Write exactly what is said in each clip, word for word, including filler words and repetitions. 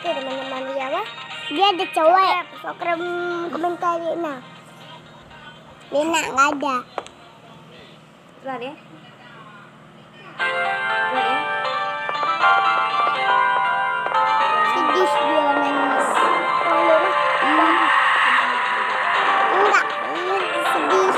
itu teman-teman ya apa? Dia ada cowok. Subscribe komentar Lina. Lina nggak ada. Keluar ya. Keluar ya. Sedih dia nangis. Hmm. Enggak, sedih.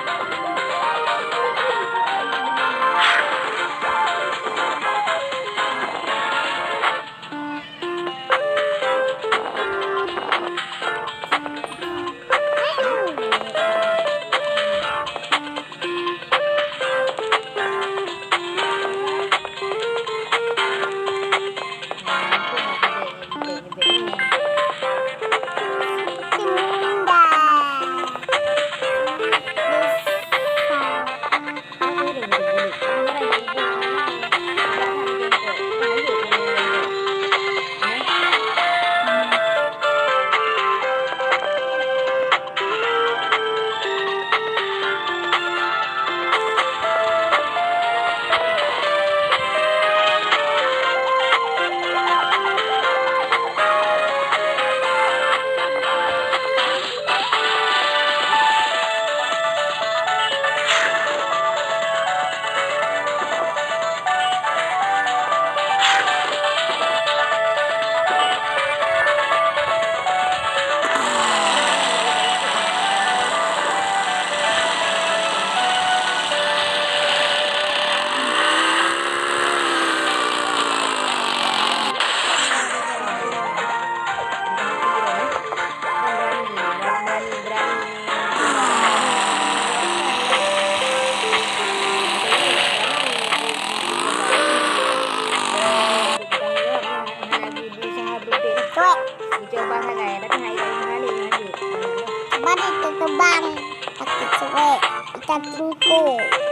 Coba saya tapi hai kali lagi. Coba ditebang pakai cuek ikan tungku.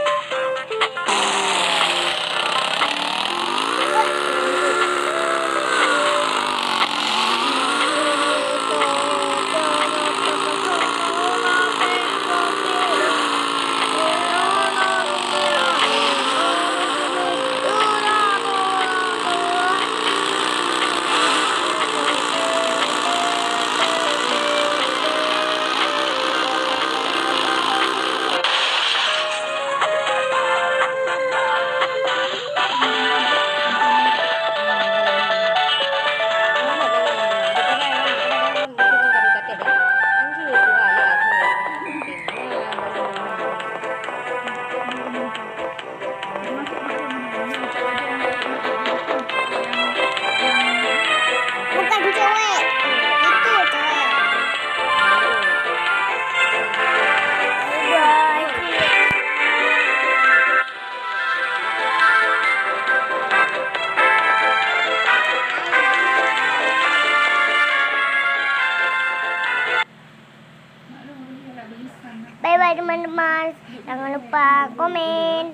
Bye-bye teman-teman. Jangan lupa komen.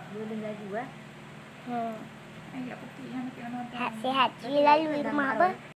Hmm. Sehat selalu, Mak.